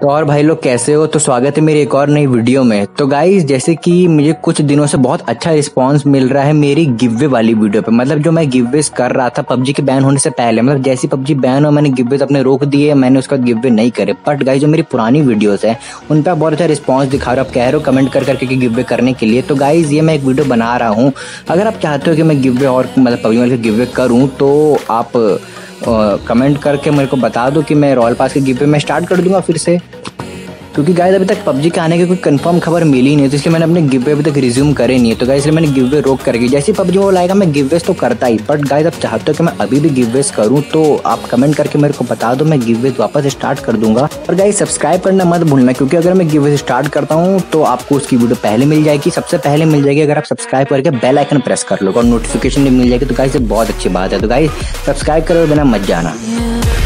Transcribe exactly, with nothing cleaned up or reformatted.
तो और भाई लोग कैसे हो। तो स्वागत है मेरी एक और नई वीडियो में। तो गाइस जैसे कि मुझे कुछ दिनों से बहुत अच्छा रिस्पांस मिल रहा है मेरी गिववे वाली वीडियो पे। मतलब जो मैं गिववेज कर रहा था पबजी के बैन होने से पहले, मतलब जैसी पबजी बैन हो मैंने गिववेज अपने रोक दिए, मैंने उसका गिववे नहीं करे। बट गाइस जो मेरी पुरानी वीडियोस है उन पर बहुत अच्छा रिस्पॉन्स दिखा रहे हो, आप कह रहे हो कमेंट कर करके कि गिववे करने के लिए। तो गाइस ये मैं एक वीडियो बना रहा हूँ, अगर आप चाहते हो कि मैं गिववे और मतलब पबजी में गिववे करूँ तो आप कमेंट करके मेरे को बता दो कि मैं रॉयल पास के गिववे में स्टार्ट कर दूंगा फिर से। क्योंकि गाइस अभी तक पबजी के आने की कोई कंफर्म खबर मिली नहीं, तो इसलिए मैंने अपने गिववे अभी तक रिज्यूम करे नहीं है। तो गाइस इसलिए मैंने गिववे रोक करके जैसे पबजी वो लाएगा मैं गिववेज तो करता ही। बट गाइस आप चाहते हो कि मैं अभी भी गिववेज करूं तो आप कमेंट करके मेरे को बता दो, मैं गिववेज वापस स्टार्ट कर दूंगा। और गाइस सब्सक्राइब करना मत भूलना, क्योंकि अगर मैं गिववेज स्टार्ट करता हूँ तो आपको उसकी वीडियो पहले मिल जाएगी, सबसे पहले मिल जाएगी अगर आप सब्सक्राइब करके बेल आइकन प्रेस कर लो और नोटिफिकेशन भी मिल जाएगी। तो गाइस ये बहुत अच्छी बात है। तो गाइस सब्सक्राइब करे बिना मत जाना।